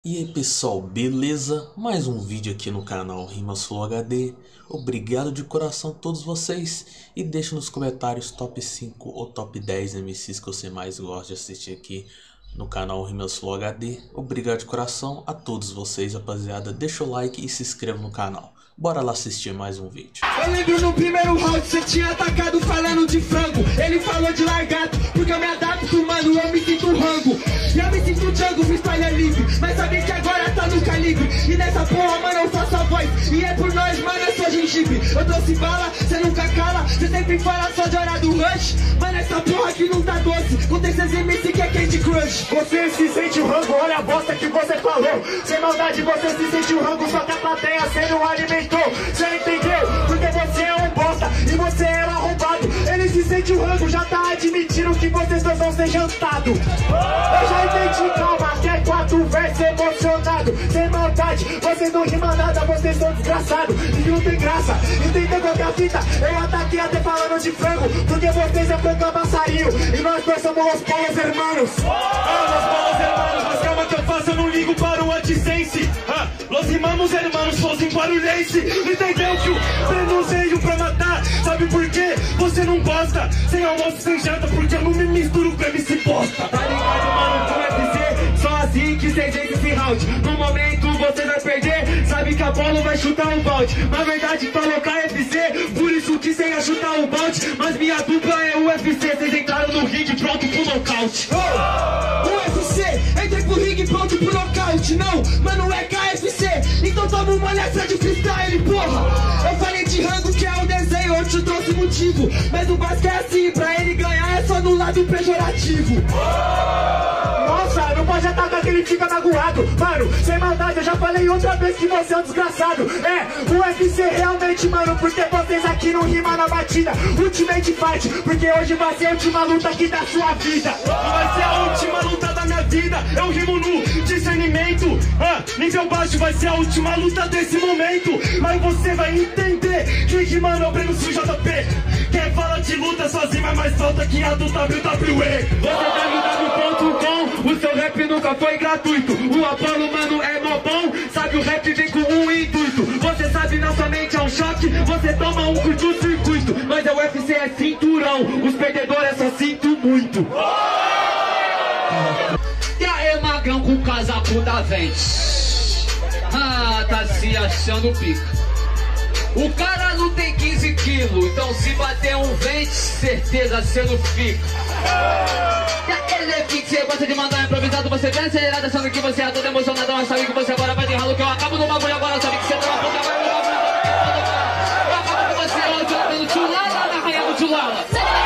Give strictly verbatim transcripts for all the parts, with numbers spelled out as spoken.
E aí pessoal, beleza? Mais um vídeo aqui no canal Rimas Flow H D. Obrigado de coração a todos vocês. E deixa nos comentários top cinco ou top dez M Cs que você mais gosta de assistir aqui no canal Rimas Flow H D. Obrigado de coração a todos vocês, rapaziada. Deixa o like e se inscreva no canal. Bora lá assistir mais um vídeo. Eu lembro no primeiro round você tinha atacado falando de frango. Ele falou de largado, porque eu me adapto, mano, eu me sinto rango. E eu me sinto Django, freestyle é livre. Mas sabe que agora tá no calibre. E nessa porra, mano, eu faço a voz. E é por nós, mano, eu sou gengibre. Eu trouxe bala, cê nunca cala. Cê sempre fala só de hora do rush. Mano, essa porra aqui não tá doce. Com esses M C que é Candy Crush. Você se sente o rango, olha a bosta que você falou. Sem maldade você se sente o rango, só que a plateia cê não alimentou. Cê entendeu? Porque você é um bosta e você é um arrombado. Ele se sente o rango, já tá admitindo que vocês dois vão ser jantados. Eu já entendi, calma, que é quatro versos emocionado. Sem maldade, vocês não rimam nada, vocês são desgraçados. E não tem graça, entendeu qual que é a fita? Eu ataquei até falando de frango, porque vocês é frango a passarinho. E nós dois somos os polos hermanos. Ah, los polos hermanos, mas calma que eu faço, eu não ligo para o AdSense. Ah, los rimamos hermanos, fossem barulhense. Entendeu que o prêmio veio pra matar? Sabe por quê? Você não gosta. Sem almoço, sem janta, porque eu não me misturo com M C bosta. Tá ligado, mano, com U F C? Só assim que cês vencem esse round. No momento você vai perder, sabe que a bola vai chutar um balde. Na verdade falou K F C, por isso que cê ia chutar um balde. Mas minha dupla é U F C, cês entraram no ringue pronto pro nocaute. Oh! U F C, entrei pro ringue pronto pro nocaute. Não, mano, é K F C, então toma uma letra de freestyle, porra. Eu falei de rango que é um desenho, eu te trouxe motivo. Mas o básico é assim, pra ele ganhar é só no lado pejorativo. Nossa, não pode atacar que ele fica magoado. Mano, sem maldade, eu já falei outra vez que você é um desgraçado. É, o U F C realmente, mano, porque vocês aqui não rimam na batida. Ultimate Fight, porque hoje vai ser a última luta aqui da sua vida. Vai ser a última luta da minha vida. Eu rimo no discernimento. Ah, nível baixo vai ser a última luta desse momento. Mas você vai entender que rimando eu prendo o J P. Quem fala de luta sozinho é mais falta que a do W W E. Você w w ponto com, o seu rap nunca foi gratuito. O Apollo, mano, é mó bom. Sabe, o rap vem com um intuito. Você sabe, não somente é um choque. Você toma um curto-circuito. Mas a U F C é cinturão. Os perdedores é só sinto muito. E aí, magrão com o casaco da Vente. Ah, tá se achando pica. O cara não tem quinze quilos, então se bater um vente, certeza cê não fica. E aquele que você gosta de mandar improvisado, você vem acelerado, achando que você é todo emocionado, mas sabe que você agora vai de ralo, que eu acabo no bagulho agora, sabe que você tá na puta, vai no bagulho. Eu acabo com você hoje, eu tô no Tchulala, na rainha do Tchulala.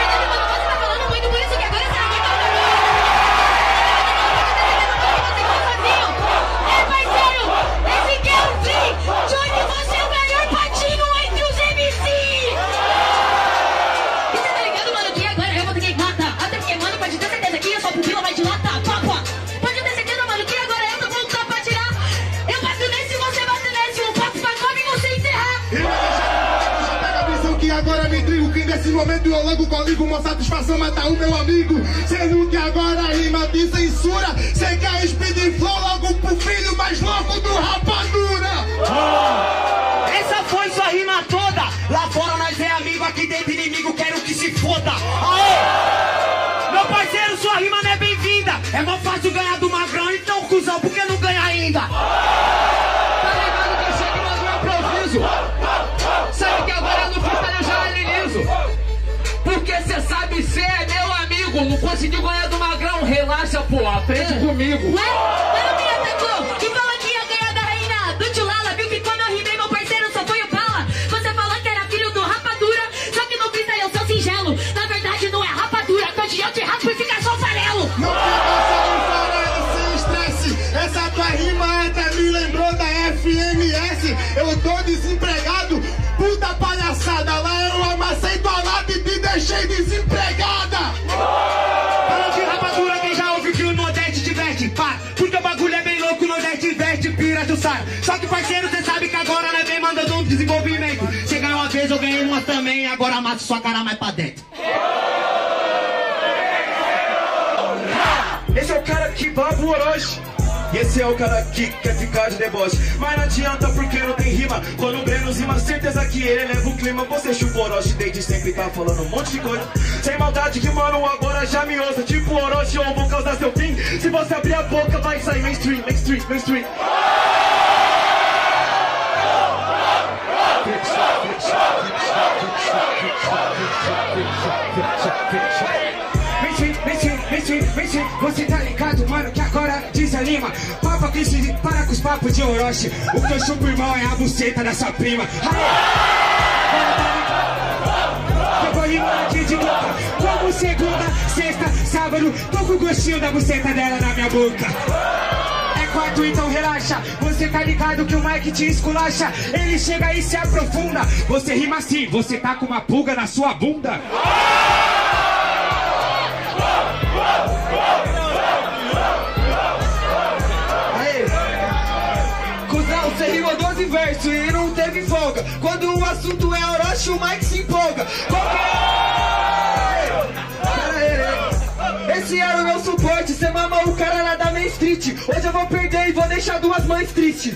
Nesse momento eu logo coligo uma satisfação matar o meu amigo. Sendo que agora rima de censura. Cê quer speed flow logo pro filho mais louco do Rapadura. Oh. Essa foi sua rima toda. Lá fora nós é amigo, aqui dentro inimigo, quero que se foda. Aê! Meu parceiro, sua rima não é bem-vinda. É mó fácil ganhar do magrão, então cuzão, por que não ganha ainda? Tá ligado que eu chego e mando um improviso. Sabe que agora no freestyle eu já analiso. Porque cê sabe, cê é meu amigo. Não conseguiu ganhar do magrão, relaxa, pô, aprende é. comigo. Ué? Para minha atacou, que falou que ia ganhar da rainha do Tchulala. Viu que quando eu rimei, meu parceiro só foi o bala. Você falou que era filho do Rapadura, só que no freestyle eu sou singelo. Na verdade não é Rapadura, tô de eu te raspo e fica só farelo. Não fica só um farelo, sem estresse. Essa tua rima até me lembrou da F M S. Eu tô desempregado, puta palhaçada. Lá eu amassei tua lata e te deixei desempregada. Falando de Rapadura, quem já ouviu que o Nordeste diverte? Pá, porque o bagulho é bem louco, o Nordeste veste, pira do sar. Só que parceiro, cê sabe que agora nós vem mandando um desenvolvimento. Você ganhou uma vez, eu ganhei uma também. Agora mata sua cara mais pra dentro. Esse é o cara que baba o Orochi. E esse você é o cara que quer ficar de deboche. Mas não adianta porque não tem rima. Quando o Breno rima, certeza que ele leva o clima. Você chupa o Orochi desde sempre, tá falando um monte de coisa. Sem maldade que mano agora já me ouça. Tipo Orochi, eu vou causar seu fim. Se você abrir a boca vai sair mainstream, mainstream, mainstream. Você tá ligado, mano, que agora desanima. Papa que se para com os papos de Orochi. O que eu chupo, irmão, é a buceta da sua prima. Eu vou rimar aqui de boca. Como segunda, sexta, sábado, tô com o gostinho da buceta dela na minha boca. É quarto, então relaxa. Você tá ligado que o Mike te esculacha. Ele chega e se aprofunda. Você rima assim, você tá com uma pulga na sua bunda. Você rimou doze versos e não teve folga. Quando o assunto é Orochi, o Mike se empolga. Pera aí, esse era o meu suporte. Cê mamou o cara lá da Main Street. Hoje eu vou perder e vou deixar duas mães tristes.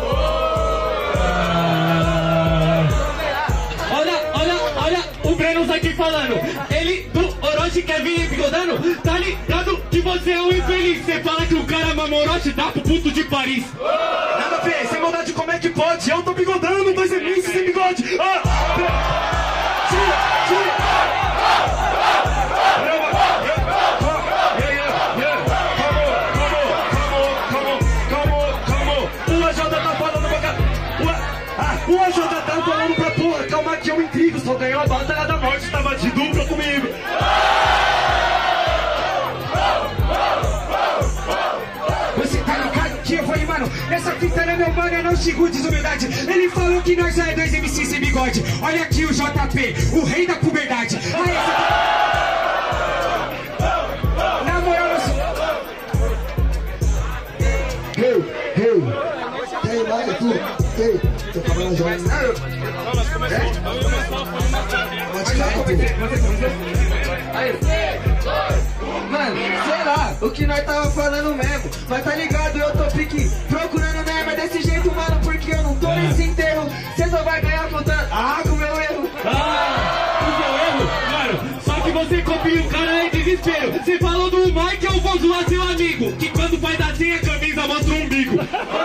Olha, olha, olha o Breno aqui falando. Ele do Orochi quer vir bigodando. Tá ligado que você é um infeliz. Você fala que o cara mamou Orochi, dá pro puto de Paris. Nada a ver, sem maldade, como é que pode? Eu tô bigodando, dois M Cs sem bigode. Ah, tira, tira. O A J tá falando pra cá. O A J tá falando pra porra. Calma que eu intrigo. Só ganhou a batalha da morte. Tava de dupla comigo. Você tá ligado que eu vou ir, mano. Nessa fita é meu mano, eu não xingo desumildade. Ele falou que nós já é dois M Cs sem bigode. Olha aqui o J P, o rei da puberdade. Aí, essa... Na moral, eu sou... Hey, hey, tem mais tu? Ei, tô falando jovem. Mano, sei lá, o que nós tava falando mesmo. Mas tá ligado, eu tô pique procurando merda desse jeito, mano, porque eu não tô nesse enterro. Cê só vai ganhar contando. Ah, com o meu erro. Ah, o seu erro? Mano, só que você copia o cara em desespero. Você falou do Mike, eu vou zoar seu amigo. Que quando faz assim a camisa mostra o umbigo.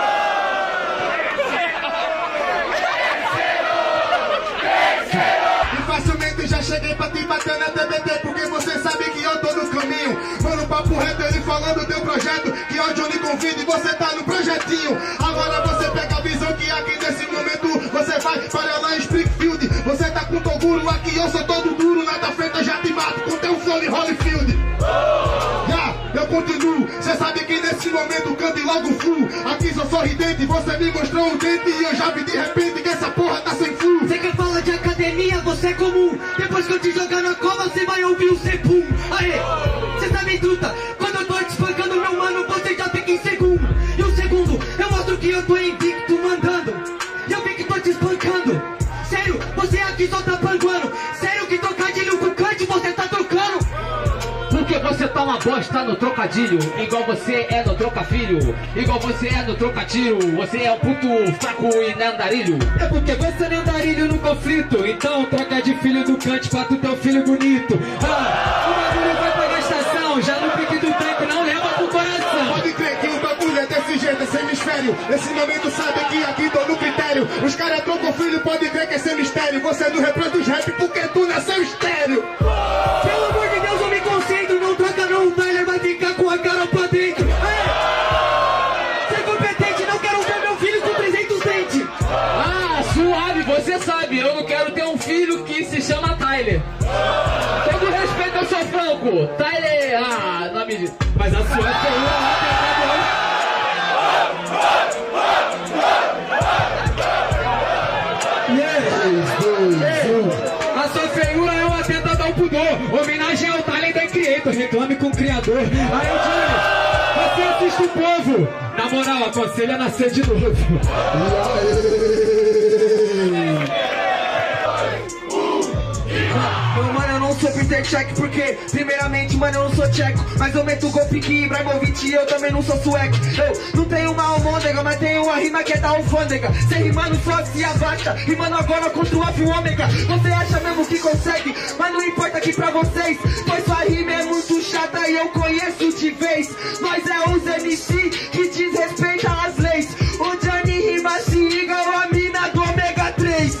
Facilmente já cheguei pra te bater na T B T, porque você sabe que eu tô no caminho. Mano, papo reto, ele falando do teu projeto, que onde eu lhe convido e você tá no projetinho. Agora você pega a visão que aqui nesse momento você vai para lá em Springfield. Você tá com Toguro, aqui eu sou todo duro. Na tua frente eu já te mato com teu flow de Holyfield. Yeah, eu continuo, cê sabe que nesse momento cante logo full. Aqui sou sorridente, você me mostrou um dente e eu já vi de repente que essa porra tá sem flu. Você quer falar de academia, você é comum. Depois que eu te jogar na cova, você vai ouvir o Sepum. Aê, cê sabe truta, quando eu tô te espancando, meu mano, você já fica em segundo. E o segundo, eu mostro que eu tô invicto mandando. E eu vi que tô te espancando. Sério, você aqui só tá panguando. Sério que trocadilho com cante você tá trocando. Porque você tá uma bosta no trocadilho, igual você é no trocafilho, igual você é no trocatiro. Você é um puto fraco e não andarilho. É porque você não é andarilho no conflito. Então troca de filho do cante pra tu ter um filho bonito. Ah, o bagulho vai pra gastação, já no pique do tanque não leva pro coração. Pode crer que o bagulho é desse jeito, esse hemisfério. Nesse momento sabe que aqui tô no critério. Os caras trocam filho, pode ver que esse mistério. Você não reproduz rap porque tu nasceu estéreo. Pelo amor de Deus, eu me concentro. Não troca não, o Tyler vai ficar com a cara pra dentro. Você é competente, não quero ver meu filho com trezentos dentes. Ah, suave, você sabe, eu não quero ter um filho que se chama Tyler. Todo respeito ao seu Franco. Tyler, ah, nome de... Mas a sua é feia. A sua feiura é um atentado ao pudor. Homenagem ao talento da Creator. Reclame com o criador. Aí, Johnny, você assiste o povo. Na moral, aconselha a nascer de novo. Meu mano, eu não sou mister Check, porque primeiramente, mano, eu não sou tcheco, mas eu meto gol pique Ibrahimovic e eu também não sou sueco. Eu não tenho uma almôndega, mas tenho uma rima que é da alfândega. Cê rimando só se abaixa, rimando agora contra o Alfa e o Ômega. Você acha mesmo que consegue, mas não importa aqui pra vocês, pois sua rima é muito chata e eu conheço de vez. Nós é os M C que desrespeita as leis. O Johnny rima se igual a mina do ômega três.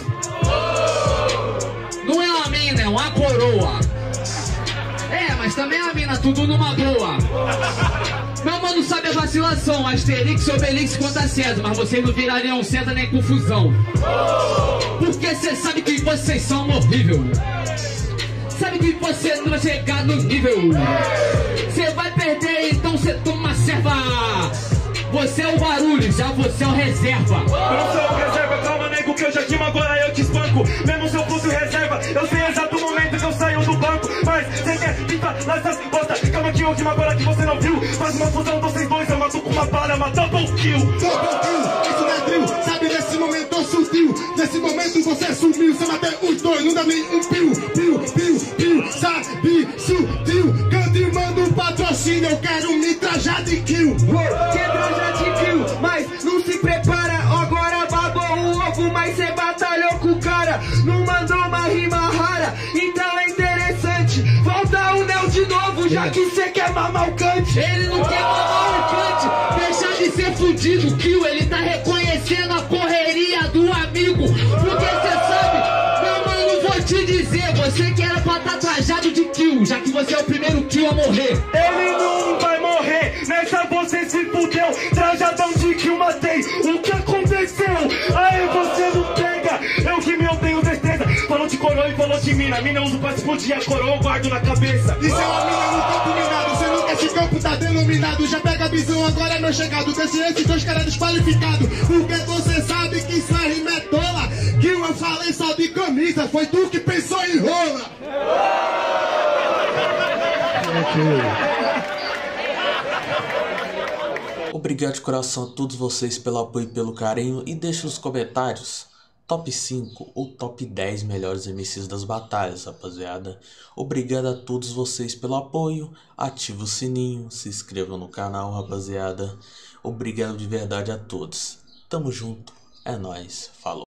Não é uma mina, é uma coroa. É, mas também é uma mina, tudo numa boa. Meu mano sabe a vacilação, Asterix, Obelix contra César, mas vocês não virariam César nem confusão. Porque cê sabe que vocês são horrível. Sabe que você não vai chegar no nível. Cê vai perder, então cê toma serva. Você é o barulho, já você é o reserva. Eu não sou o reserva, calma nego, que eu já rimo, agora eu te espanco. Mesmo se eu fosse o reserva, eu sei exato o momento que eu saio do banco. Mas cê quer vir falar essas bosta, calma que eu rimo agora que você não viu. Faz uma fusão de vocês dois, eu mato com uma bala, uma double kill. Double kill, isso não é drill, sabe nesse momento eu sutil. Nesse momento você sumiu, você matei os dois, não dá nem um pio. Pio, pio, pio, sabe, sutil. Canto e mando patrocínio, eu quero me trajar de kill. Quer trajar de kill, mas não se prepara. Agora babou o ovo, mas cê batalhou com o cara. Não mandou uma rima rara, então é interessante. Volta o Neo de novo, já que cê quer mamar o Kant. Ele não quer mamar o Kant, deixa de ser fudido. Kill, ele tá reconhecendo a correria do amigo. Porque cê sabe, meu mano, vou te dizer, você que era pra tá trajado de kill, já que você é o primeiro kill a morrer. Ele não vai morrer, nessa você se fudeu. Trajadão de kill matei, o que aconteceu? Aí você não pega, eu que me eu tenho destreza. Falou de coroa e falou de mina, mina eu uso pra explodir a coroa, eu guardo na cabeça. Isso é uma mina no campo minado, você nunca esse campo tá denominado. Já pega a visão, agora é meu chegado. Desse esses dois caras desqualificados, porque você sabe que sua rima é tola. Que eu falei só de camisa, foi tu que pensou em rola. Obrigado de coração a todos vocês pelo apoio e pelo carinho, e deixe nos comentários top cinco ou top dez melhores M Cs das batalhas, rapaziada. Obrigado a todos vocês pelo apoio, ative o sininho, se inscreva no canal, rapaziada. Obrigado de verdade a todos. Tamo junto, é nóis, falou.